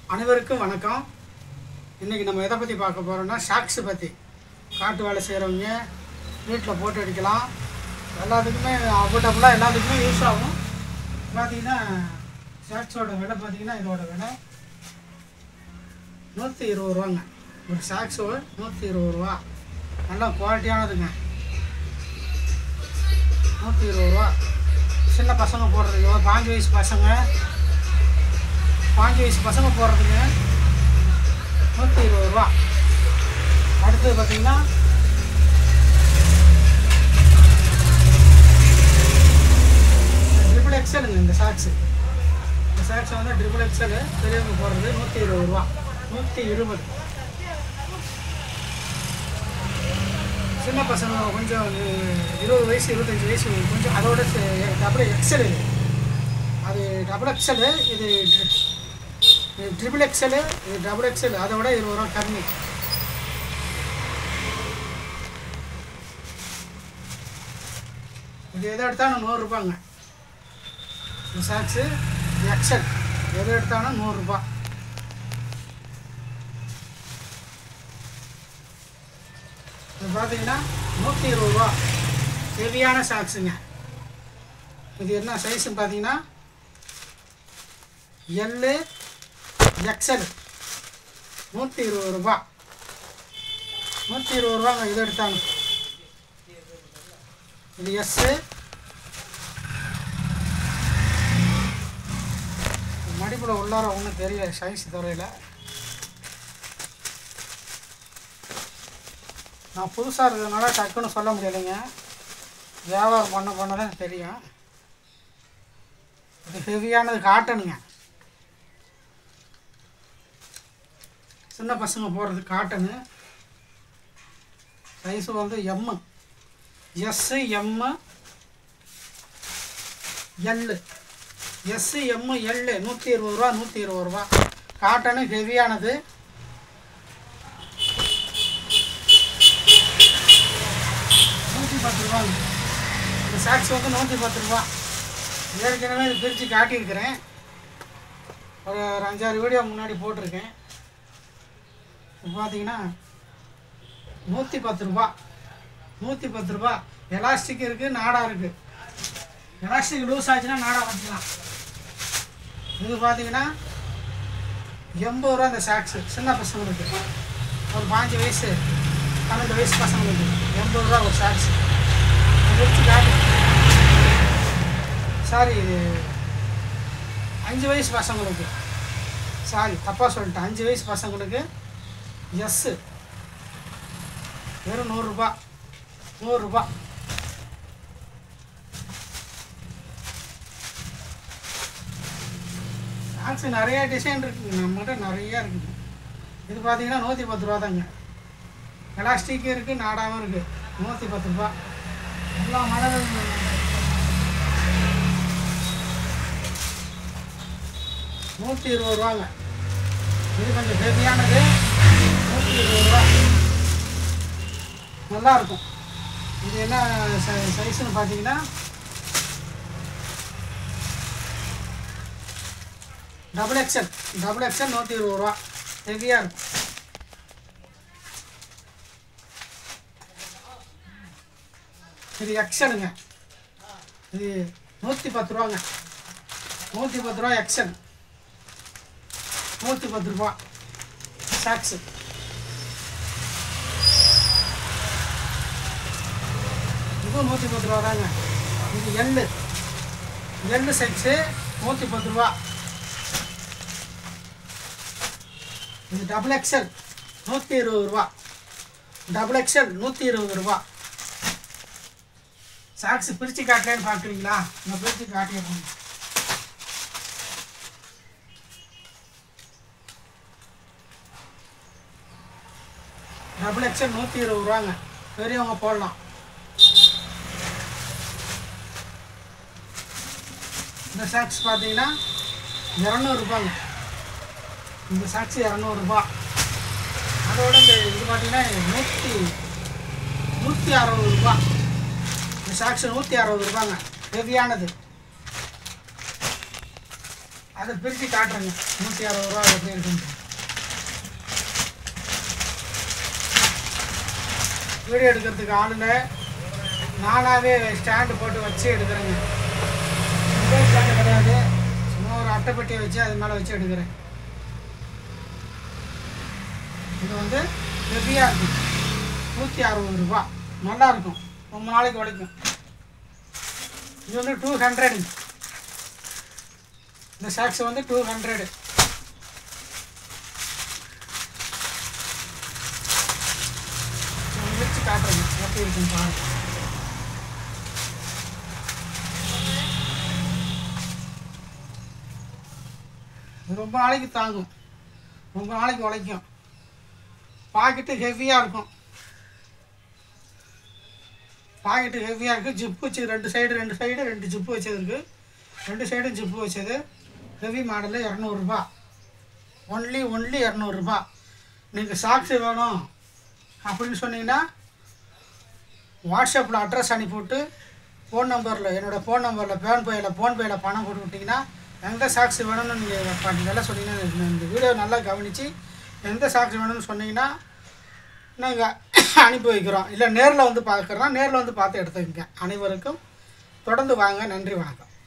அனைவருக்கும் வணக்கம். இன்றைக்கி நம்ம எதை பற்றி பார்க்க போகிறோம்னா ஷாக்ஸு பற்றி. காட்டு வேலை செய்கிறவங்க வீட்டில் போட்டு அடிக்கலாம், எல்லாத்துக்குமே அஃபோர்டபுளாக எல்லாத்துக்குமே யூஸ் ஆகும். பார்த்திங்கன்னா ஷாக்ஸோட விலை பார்த்திங்கன்னா இதோட விலை 120 ரூபாங்க. ஒரு ஷாக்ஸு 120 ரூபா, நல்லா குவாலிட்டியானதுங்க. 120 ரூபா. சின்ன பசங்க போடுறதுக்கு 5 வயசு பசங்க 5 வயசு பசங்க போடுறதுங்க 120 ரூபா. அடுத்தது பார்த்திங்கன்னா ட்ரிபிள் எக்ஸலுங்க. இந்த ஷாக்ஸு வந்து ட்ரிபிள் எக்ஸலு பெரியவங்க போடுறது 120 ரூபா. 120. சின்ன பசங்க கொஞ்சம் 20 வயசு 25 வயசு கொஞ்சம் அதோட டபுள் எக்ஸல். அது டபுள் எக்ஸலு, இது ட்ரிபிள் எக்ஸலு, இது டபுள் எக்ஸல். அதோட 20 ரூபா கம்மி. இது எதை எடுத்தாலும் 100 ரூபாங்க. இந்த ஷாக்ஸு எக்ஸல் எதை எடுத்தாலும் 100 ரூபா. இது பார்த்தீங்கன்னா 120 ரூபா. ஹெவியான ஷாக்ஸுங்க. இது என்ன சைஸுன்னு பார்த்தீங்கன்னா எல்லு எக்ஸல் 120 ரூபா. 120 ரூபாங்க இது எடுத்தாங்க. இது எஸ்ஸு. மடிப்பில் உள்ளார ஒன்றும் தெரியல, சைஸ் தெரியல. நான் புதுசாக இருக்கிறதுனால டக்குன்னு சொல்ல முடியலைங்க. வியாபாரம் பண்ண தான் தெரியும். இது ஹெவியானது காட்டனுங்க. சின்ன பசங்க போடுறது காட்டனு. சைஸு வந்து M, S, M, L. S, M, L 120 ரூபா. 120 ரூபா காட்டனு, ஹெவியானது. ரூபாங்க. இந்த ஷாக்ஸ் வந்து 110 ரூபா. ஏற்கனவே இது பிரித்து காட்டியிருக்கிறேன். ஒரு 5-6 வீடியோ முன்னாடி போட்டிருக்கேன். இப்போ பார்த்தீங்கன்னா 110 ரூபா. 110 ரூபா. எலாஸ்டிக் இருக்குது, நாடா இருக்குது. எலாஸ்டிக் லூஸ் ஆச்சுன்னா நாடா வச்சுக்கலாம். இது பார்த்தீங்கன்னா 80 ரூபா. இந்த ஷாக்ஸு சின்ன பசங்களுக்கு ஒரு 5 வயசு 12 வயசு பசங்களுக்கு 80 ரூபா ஒரு ஷாக்ஸு. சாரி, இது 5 வயசு பசங்களுக்கு, சாரி தப்பாக சொல்லிட்டேன், 5 வயசு பசங்களுக்கு எஸ்ஸு வெறும் 100 ரூபா. 100 ரூபா. ஷாக்ஸு நிறையா டிசைன் இருக்குதுங்க, நம்மகிட்ட நிறையா இருக்குது. இது பார்த்தீங்கன்னா 110 ரூபா தாங்க. எலாஸ்டிக்கும் இருக்குது, நாடாவும் இருக்குது. 110 ரூபா. எல்லா மாடலும் 120 ரூபாங்க. இது கொஞ்சம் ஹெவியானது. 120 ரூபா. நல்லாயிருக்கும். இது என்ன சைஸுன்னு பார்த்தீங்கன்னா டபுள் எக்ஸல். டபுள் எக்ஸல் 120 ரூபா. ஹெவியாக இருக்கும். இது எக்ஸலுங்க. இது 110 ரூபாங்க. 110 ரூபா எக்ஸல். 110 ரூபா ஷாக்ஸு. இதுவும் 110 ரூபா தாங்க. இது எள்ளு. எள்ளு சைஸு 110 ரூபா. இது டபுள் எக்ஸல் 120 ரூபா. டபுள் எக்ஸல் 120 ரூபா. ஷாக்ஸு பிரித்து காட்டலன்னு பார்க்குறீங்களா? நான் பிரித்து காட்டிடுறேன். டபுள் எக்ஸல் 120 ரூபாங்க. பெரியவங்க போடலாம். இந்த ஷாக்ஸ் பார்த்தீங்கன்னா 200 ரூபாங்க. இந்த ஷாக்ஸ் 200 ரூபா. அதோட இது பார்த்தீங்கன்னா 160 ரூபா. இந்த ஷாக்ஸ் 160 ரூபாங்க. ஹெவியானது. அதை பிரித்து காட்டுறேங்க 160 ரூபா எப்படி இருக்குன்னு. வீடியோ எடுக்கிறதுக்கு ஆளுங்க நானாகவே ஸ்டாண்டு போட்டு வச்சு எடுக்கிறேங்க. இதே ஸ்டாண்டு கிடையாது, சும்மா ஒரு அட்டைப்பட்டியை வச்சு அது மேலே வச்சு எடுக்கிறேன். இது வந்து ஹெவியாக இருக்கும், 160 ரூபா. நல்லாயிருக்கும், ரொம்ப நாளைக்கு உழைக்கும். இது வந்து 200. இந்த சாக்ஸ் வந்து 200. முடிச்சு காட்டுறேங்க எப்படி இருக்குன்னு பாருங்க. இது ரொம்ப நாளைக்கு தாங்கும், ரொம்ப நாளைக்கு உழைக்கும். பாக்கெட்டு ஹெவியாக இருக்கும், பாக்கெட்டு ஹெவியாக இருக்குது. ஜிப்பு வச்சு ரெண்டு சைடு 2 ஜிப்பு வச்சது இருக்குது. 2 சைடும் ஜிப்பு வச்சது. ஹெவி மாடலு 200 ரூபா. ஒன்லி 200 ரூபா. நீங்கள் சாக்ஸு வேணும் அப்படின்னு சொன்னீங்கன்னா வாட்ஸ்அப்பில் அட்ரஸ் அனுப்பிவிட்டு ஃபோன் நம்பரில், என்னோடய ஃபோன் நம்பரில் ஃபோன்பேயில் பணம் போட்டு விட்டிங்கன்னா எந்த சாக்ஸு வேணும்னு நீங்கள் நல்லா சொன்னீங்கன்னா, இந்த வீடியோ நல்லா கவனித்து எந்த சாக்ஸு வேணும்னு சொன்னீங்கன்னா நாங்கள் அனுப்பி வைக்கிறோம். இல்லை நேரில் வந்து பார்க்குறோன்னா நேரில் வந்து பார்த்து எடுத்துக்கங்க. அனைவருக்கும் தொடர்ந்து வாங்க. நன்றி, வணக்கம்.